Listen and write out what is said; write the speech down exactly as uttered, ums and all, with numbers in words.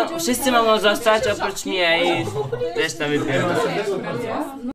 wszyscy mogą zostać oprócz mnie i reszta wypierdolę.